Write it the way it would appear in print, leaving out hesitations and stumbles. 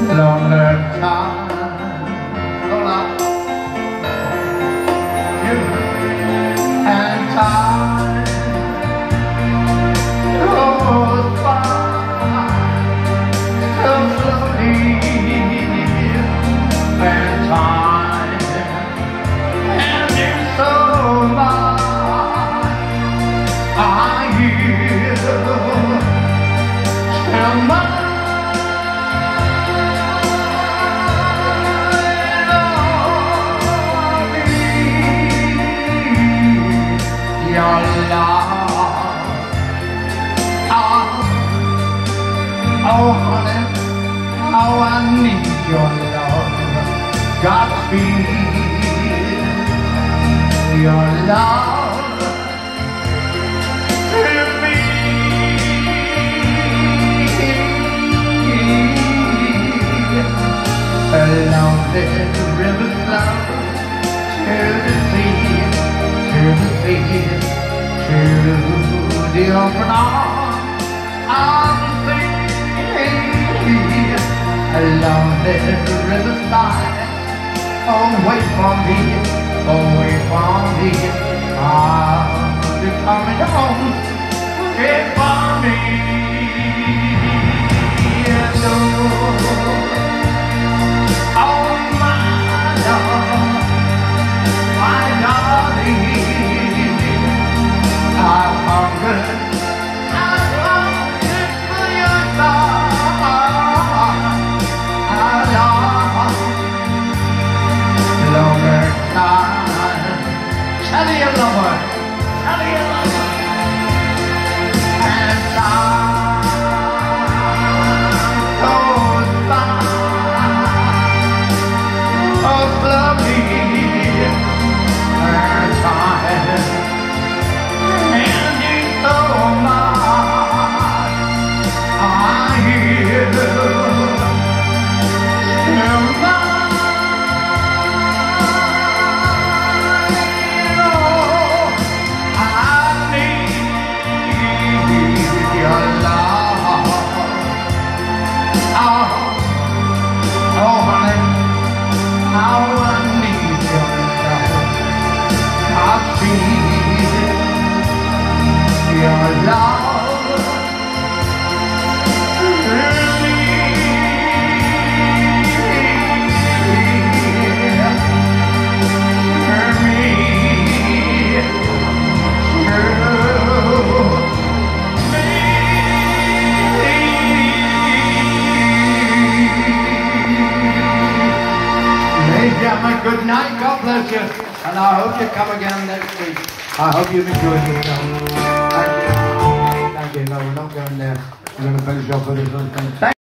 longer time. Hold on. And time goes by so slowly, and time and it's so much I hear tell my your love. Oh, honey, how I need your love. Godspeed, your love to me. Along this river flows to the sea, to the sea, to the open arms of the sea. Along this riverside, away from me, away from me, I'll be coming home, wait for me. Oh my love, my darling, I've hungered for your love. I long longer time. Tell me your lover, tell me your lover. And time goes by so slowly, and time and it's so much I hear still mine. Oh, I need your love. Oh, honey, how I need your love. I feel your love really good night, God bless you, and I hope you come again next week. I hope you've enjoyed yourself. Thank you. Thank you. No, we're not going there. We're going to finish off with this other thing.